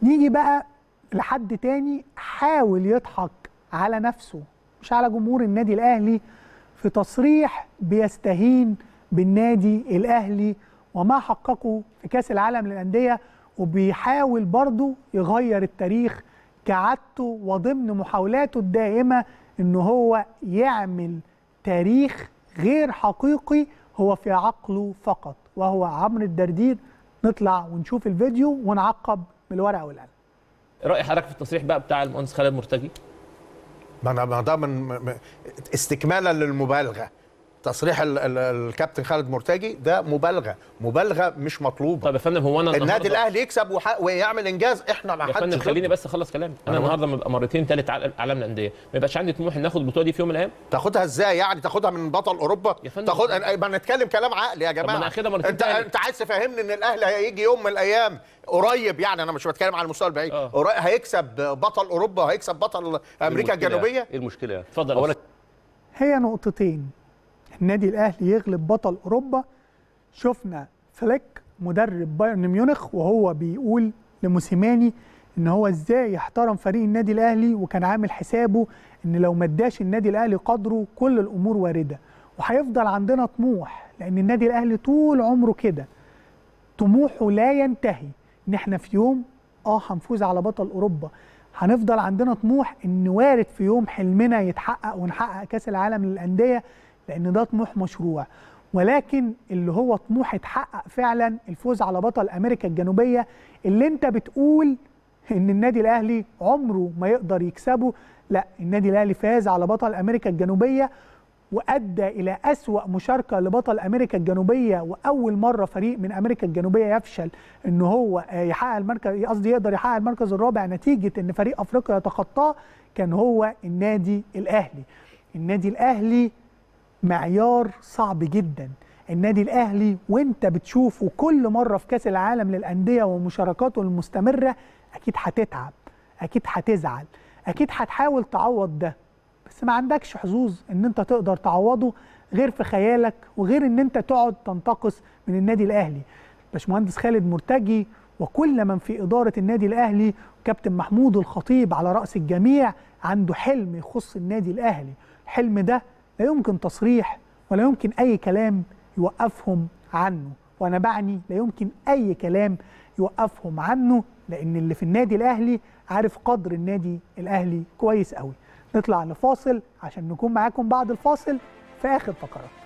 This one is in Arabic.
نيجي بقى لحد تاني حاول يضحك على نفسه مش على جمهور النادي الأهلي في تصريح بيستهين بالنادي الأهلي وما حققه في كأس العالم للأندية، وبيحاول برضه يغير التاريخ كعادته وضمن محاولاته الدائمة إن هو يعمل تاريخ غير حقيقي هو في عقله فقط، وهو عمرو الدردير. نطلع ونشوف الفيديو ونعقب بالورقة والقلم. رأي حضرتك في التصريح بقى بتاع المهندس خالد مرتجي؟ ما ده من استكمالا للمبالغه. تصريح الكابتن خالد مرتجي ده مبالغه مش مطلوبه. طب يا فندم هو انا النادي الاهلي يكسب ويعمل انجاز، احنا ما حدش. يا فندم خليني بس اخلص كلامي. انا النهارده لما ابقى مرتين ثالث عالم الانديه ما يبقاش عندي طموح ان اخد البطوله دي في يوم من الايام؟ تاخدها ازاي يعني؟ تاخدها من بطل اوروبا؟ تاخد ما نتكلم كلام عقلي يا جماعه. انا اخدها مرتين. انت عايز تفهمني ان الاهلي هيجي يوم من الايام قريب، يعني انا مش بتكلم على المستوى البعيد، هيكسب بطل اوروبا وهيكسب بطل امريكا الجنوبيه؟ ايه المشكله يعني؟ اتفضل. هي نقطتين، النادي الاهلي يغلب بطل اوروبا. شفنا فليك مدرب بايرن ميونخ وهو بيقول لموسيماني ان هو ازاي يحترم فريق النادي الاهلي، وكان عامل حسابه ان لو ما اداش النادي الاهلي قدره كل الامور وارده. وهيفضل عندنا طموح لان النادي الاهلي طول عمره كده طموحه لا ينتهي، ان احنا في يوم هنفوز على بطل اوروبا. هنفضل عندنا طموح ان وارد في يوم حلمنا يتحقق ونحقق كاس العالم للانديه، لان ده طموح مشروع. ولكن اللي هو طموح اتحقق فعلا الفوز على بطل امريكا الجنوبيه، اللي انت بتقول ان النادي الاهلي عمره ما يقدر يكسبه. لا، النادي الاهلي فاز على بطل امريكا الجنوبيه وادى الى اسوأ مشاركه لبطل امريكا الجنوبيه، واول مره فريق من امريكا الجنوبيه يفشل ان هو يحقق المركز، قصدي يقدر يحقق المركز الرابع نتيجه ان فريق افريقيا يتخطاه، كان هو النادي الاهلي. النادي الاهلي معيار صعب جدا. النادي الاهلي وانت بتشوفه كل مره في كاس العالم للانديه ومشاركاته المستمره، اكيد هتتعب، اكيد هتزعل، اكيد هتحاول تعوض ده، بس ما عندكش حظوظ ان انت تقدر تعوضه غير في خيالك، وغير ان انت تقعد تنتقص من النادي الاهلي. باشمهندس خالد مرتجي وكل من في اداره النادي الاهلي، كابتن محمود الخطيب على راس الجميع، عنده حلم يخص النادي الاهلي. الحلم ده لا يمكن تصريح ولا يمكن اي كلام يوقفهم عنه، وانا بعني لا يمكن اي كلام يوقفهم عنه، لان اللي في النادي الاهلي عارف قدر النادي الاهلي كويس قوي. نطلع لفاصل عشان نكون معاكم بعد الفاصل في اخر فقرات.